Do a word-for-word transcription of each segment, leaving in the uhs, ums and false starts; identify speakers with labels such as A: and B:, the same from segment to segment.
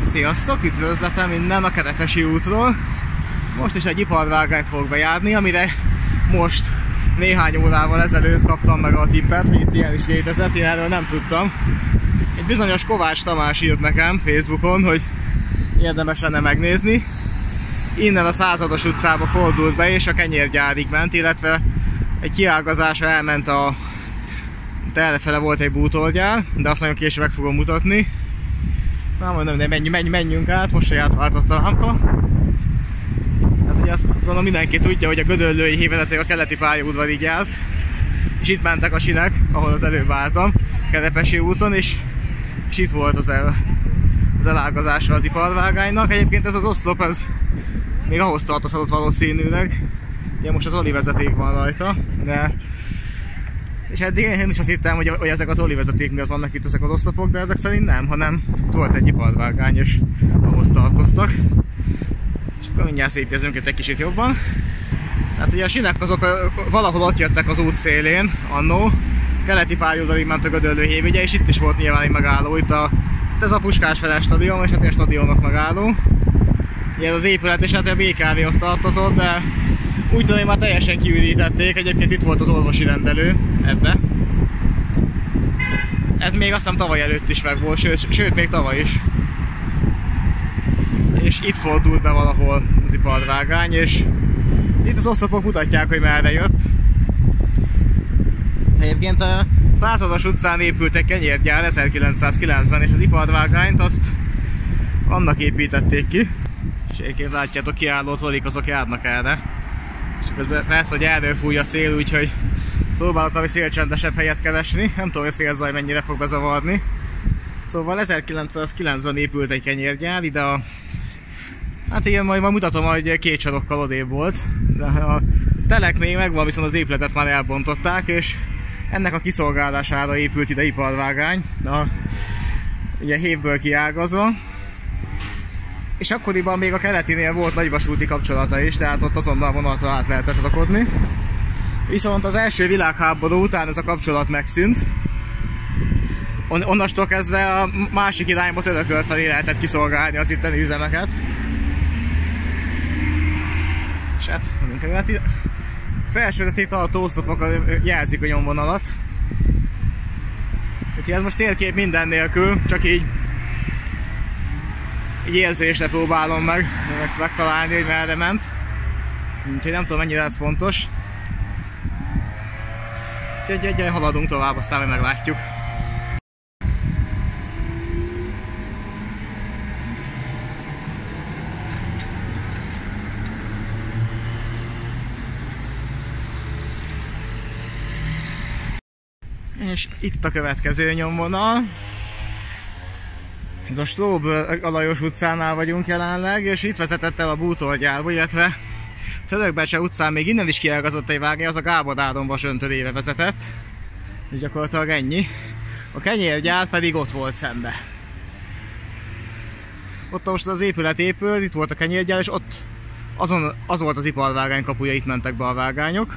A: Sziasztok, üdvözletem innen a Kerepesi útról. Most is egy iparvágányt fogok bejárni, amire most néhány órával ezelőtt kaptam meg a tippet, hogy itt ilyen is létezett, én erről nem tudtam. Egy bizonyos Kovács Tamás írt nekem Facebookon, hogy érdemes lenne megnézni. Innen a Százados utcába fordult be és a kenyérgyárig ment, illetve egy kiágazásra elment a... Errefele volt egy bútorgyár, de azt nagyon később meg fogom mutatni. Na mondom, de menj, menj, menjünk át, most saját váltott a lámpa. Hát ugye azt gondolom mindenki tudja, hogy a Gödöllői Hévezeték a keleti pályaudvarig járt. És itt mentek a sinek, ahol az előbb álltam, Kerepesi úton, és, és itt volt az, el, az elágazása az iparvágánynak. Egyébként ez az oszlop, ez még ahhoz tartozhatott valószínűleg. Ugye most az olivezeték van rajta, de... És eddig én is azt hittem, hogy, hogy ezek az olivezeték miatt vannak itt ezek az oszlopok, de ezek szerint nem, hanem volt egy iparvágány, és ahhoz tartoztak. És akkor mindjárt szétnézünk itt egy kicsit jobban. Tehát ugye a sinek azok valahol ott jöttek az út szélén, annó. Keleti pályaudvarig ment a Gödöllő hév, ugye, és itt is volt nyilván egy megálló. Itt, a, itt ez a Puskás Ferenc stadion, és hát a stadionok megálló. Ugye ez az épület, és hát a bé ká vé-hoz tartozott, de úgy tudom, hogy már teljesen kiürítették. Egyébként itt volt az orvosi rendelő ebbe. Ez még azt hiszem tavaly előtt is meg volt, sőt, sőt még tavaly is. És itt fordult be valahol az iparvágány, és itt az oszlopok mutatják, hogy merre jött. Egyébként a Százados utcán épült egy kenyérgyár ezerkilencszázkilencben, és az iparvágányt azt annak építették ki. És egyébként látjátok, kiálló trollik azok járnak erre. És persze, hogy erről fúj a szél, úgyhogy próbálok valami szélcsendesebb helyet keresni. Nem tudom, hogy a szélzaj mennyire fog bezavarni. Szóval ezerkilencszázkilencben épült egy kenyérgyár, ide a... Hát igen, majd, majd mutatom, hogy két sarokkal odébb volt. De a telek még megvan, viszont az épületet már elbontották, és ennek a kiszolgálására épült ide iparvágány. A, ugye hévből kiágazva. És akkoriban még a keletinél volt nagyvasúti kapcsolata is, tehát ott azonnal vonatra át lehetett rakodni. Viszont az első világháború után ez a kapcsolat megszűnt. On onnastól kezdve a másik irányba törökölt felé lehetett kiszolgálni az itteni üzemeket. És hát, hát felsőre tartó oszlopok jelzik a nyomvonalat. Úgyhogy ez most térkép minden nélkül, csak így így érzésre próbálom meg megtalálni, hogy merre ment. Úgyhogy nem tudom, mennyire ez fontos. Úgyhogy egy, egy haladunk tovább, aztán majd meglátjuk. És itt a következő nyomvonal. Ez a Stróbör-Alajos utcánál vagyunk jelenleg, és itt vezetett el a bútorgyárba, illetve Törökbecse utcán még innen is kiágazott egy vágány, az a Gábor Ádám vasöntörébe vezetett. És gyakorlatilag ennyi. A kenyérgyár pedig ott volt szembe. Ott most az épület épült, itt volt a kenyérgyár, és ott azon, az volt az iparvágány kapuja, itt mentek be a vágányok.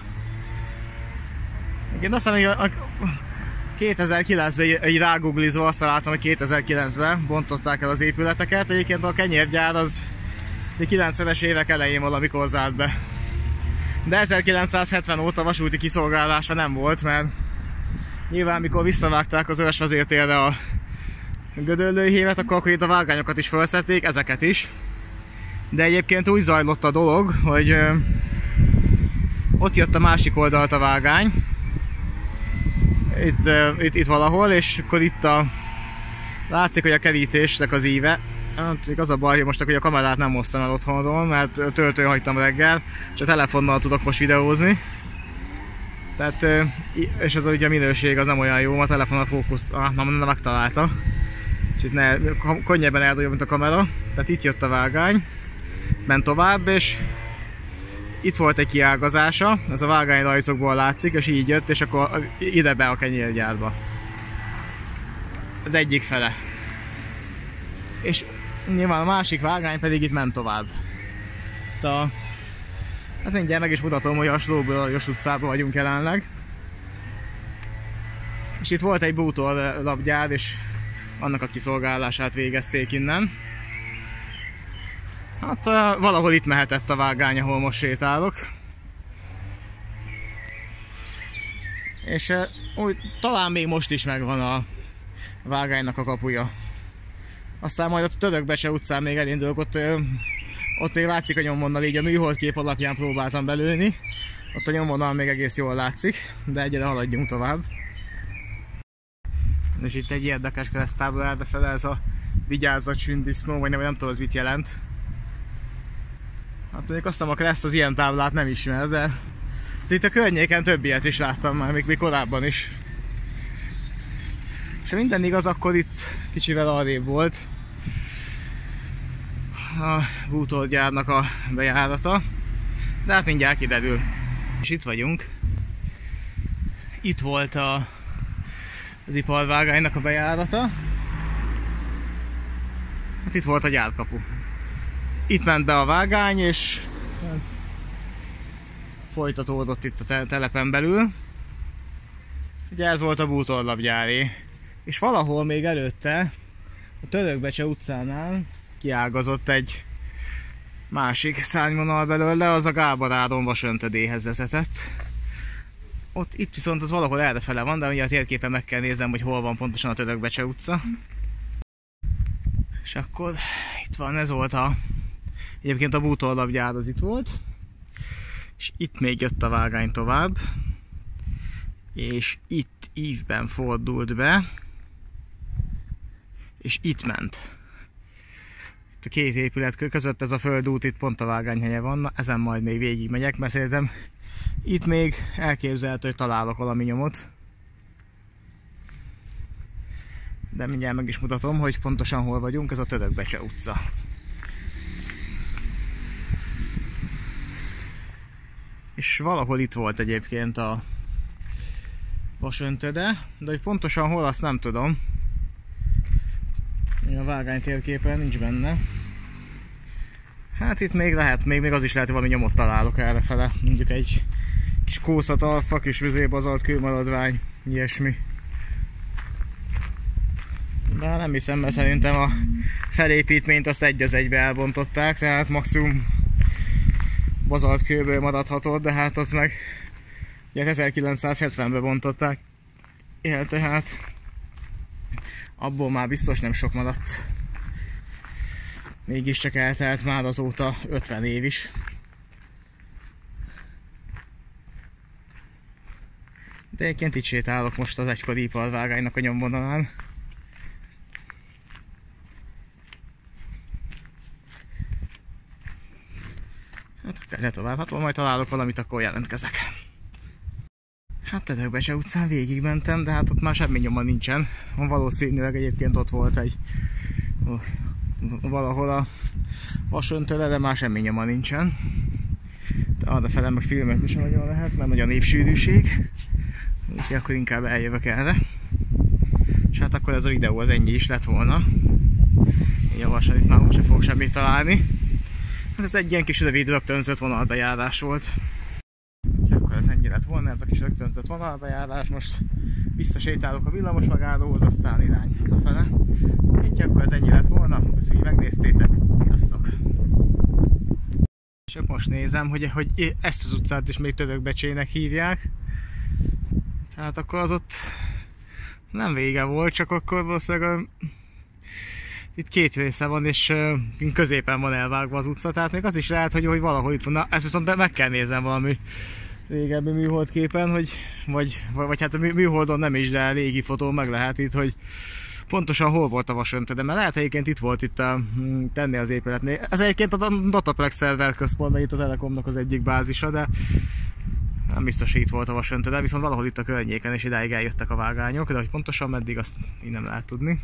A: Én azt hiszem, hogy kétezer-kilencben így rágooglizva azt találtam, hogy kétezer-kilencben bontották el az épületeket. Egyébként a kenyérgyár az a kilencvenes évek elején valamikor zárt be. De ezerkilencszázhetven óta vasúti kiszolgálása nem volt, mert nyilván mikor visszavágták az Őrsvezértérre a Gödöllői hévet, akkor, akkor itt a vágányokat is felszették, ezeket is. De egyébként úgy zajlott a dolog, hogy ö, ott jött a másik oldalt a vágány. Itt, itt, itt valahol, és akkor itt a... Látszik, hogy a kerítésnek az íve. Hát, az a baj, hogy most akkor a kamerát nem hoztam el otthonról, mert töltőn hagytam reggel, és a telefonnal tudok most videózni. Tehát, és az ugye a minőség az nem olyan jó, a telefon a fókuszt, ah, nem, nem megtalálta. És itt ne, könnyebben eldobja, mint a kamera. Tehát itt jött a vágány, ment tovább, és itt volt egy kiágazása, ez a vágány rajzokból látszik, és így jött, és akkor ide be a kenyérgyárba. Az egyik fele. És nyilván a másik vágány pedig itt ment tovább. A... Hát mindjárt meg is mutatom, hogy a Stróbör-Alajos utcában vagyunk jelenleg. És itt volt egy bútorlapgyár, és annak a kiszolgálását végezték innen. Hát valahol itt mehetett a vágány, ahol most sétálok. És úgy, talán még most is megvan a vágánynak a kapuja. Aztán majd a Törökbecse utcán még elindulok, ott, ott még látszik a nyomvonal, így a műholdkép alapján próbáltam belőni. Ott a nyomvonal még egész jól látszik, de egyre haladjunk tovább. És itt egy érdekes kereszttábla errefele, ez a vigyázzat sündisznó, vagy nem, nem tudom, ez mit jelent. Hát mondjuk azt hiszem, a kereszt az ilyen táblát nem ismer, de itt a környéken több ilyet is láttam már, még, még korábban is. És ha minden igaz, akkor itt kicsivel arrébb volt a bútorgyárnak a bejárata, de hát mindjárt kiderül. És itt vagyunk. Itt volt a, az iparvágánynak a bejárata. Hát itt volt a gyárkapu. Itt ment be a vágány, és folytatódott itt a telepen belül. Ugye ez volt a bútorlapgyáré. És valahol még előtte, a Törökbecse utcánál kiágazott egy másik szárnyvonal belőle, az a Gábor Áron vasöntödéhez vezetett. Ott itt viszont az valahol errefele van, de ugye a térképen meg kell néznem, hogy hol van pontosan a Törökbecse utca. És akkor itt van, ez volt a... Egyébként a bútorlapgyár az itt volt. És itt még jött a vágány tovább. És itt ívben fordult be. És itt ment. Itt a két épület között ez a földút, itt pont a vágányhelye van. Na, ezen majd még végig megyek, mert szerintem itt még elképzelhető, hogy találok valami nyomot. De mindjárt meg is mutatom, hogy pontosan hol vagyunk, ez a Törökbecse utca. És valahol itt volt egyébként a vasöntöde, de hogy pontosan hol, azt nem tudom. A vágány térképen nincs benne. Hát itt még lehet, még, még az is lehet, hogy valami nyomot találok errefele. Mondjuk egy kis kószatalfa, kis vizébazalt kőmaradvány, ilyesmi. De nem hiszem, mert szerintem a felépítményt azt egy az egybe elbontották, tehát maximum bazalt kőből maradhatott, de hát az meg ugye ezerkilencszázhetvenben bontották el, tehát abból már biztos nem sok maradt. Mégiscsak eltelt már azóta ötven év is. De egyébként itt sétálok most az egykori iparvágánynak a nyomvonalán. Hát kell tovább, hát majd találok valamit, akkor jelentkezek. Hát Törökbecse utcán végigmentem, de hát ott már semmi nyoma nincsen. Valószínűleg egyébként ott volt egy uh, valahol a vasöntöde, de már semmi nyoma nincsen. De arrafele meg filmezni sem nagyon lehet, mert nagy a népsűrűség. Úgyhogy akkor inkább eljövök erre. És hát akkor ez a videó az ennyi is lett volna. Én javaslom, itt már most sem fogok semmit találni. Hát ez egy ilyen kis rövid rögtönzött vonalbejárás volt. Úgyhogy akkor ez ennyi lett volna, ez a kis rögtönzött vonalbejárás. Most visszasétálok a villamos megállóhoz, aztán irány hazafele. Úgyhogy akkor ez ennyi lett volna. Köszönjük, hogy megnéztétek. Sziasztok! És most nézem, hogy, hogy ezt az utcát is még Törökbecsének hívják. Tehát akkor az ott nem vége volt, csak akkor valószínűleg itt két része van, és uh, középen van elvágva az utca, tehát még az is lehet, hogy, hogy valahol itt van. Na, ezt viszont meg kell néznem valami régebbi műholdképen, hogy, vagy, vagy hát a műholdon nem is, de régi fotón meg lehet itt, hogy pontosan hol volt a vasöntöde, mert lehet egyébként itt volt itt a, tenni az épületnél. Ez egyébként a Dataplex szerver központban, itt a Telekomnak az egyik bázisa, de nem biztos, hogy itt volt a vasöntöde, viszont valahol itt a környéken, és idáig eljöttek a vágányok, de hogy pontosan meddig, azt így nem lehet tudni.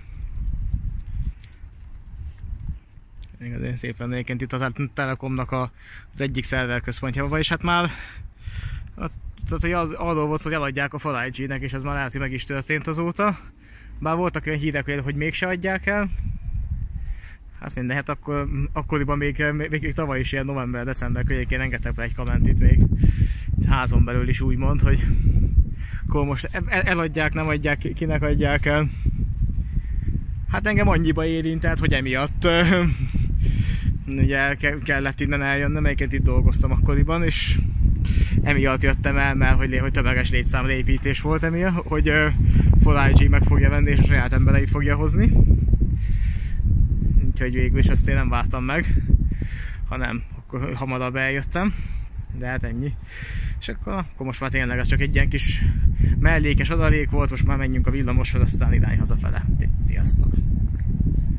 A: Igazán szépen egyébként itt a Telekomnak a, az egyik szerver központja, vagyis hát már tehát, hogy az, arról volt, hogy eladják a négy G-nek, és ez már lehet, hogy meg is történt azóta. Bár voltak olyan hírek, hogy mégse adják el. Hát minden, hát akkor, akkoriban még, még, még tavaly is ilyen november-december környékén engedtek be egy kament itt még házon belül is úgymond, hogy akkor most eladják, nem adják, kinek adják el. Hát engem annyiba érintett, hogy emiatt ugye kellett innen eljönnöm, melyiket itt dolgoztam akkoriban, és emiatt jöttem el, mert hogy, hogy tömeges létszámleépítés volt emiatt, hogy uh, four I G meg fogja venni és a saját embereit fogja hozni. Úgyhogy végül is ezt én nem vártam meg, hanem akkor hamarabb eljöttem, de hát ennyi. És akkor, akkor most már tényleg ez csak egy ilyen kis mellékes adalék volt, most már menjünk a villamoshoz, aztán irány hazafele. Sziasztok!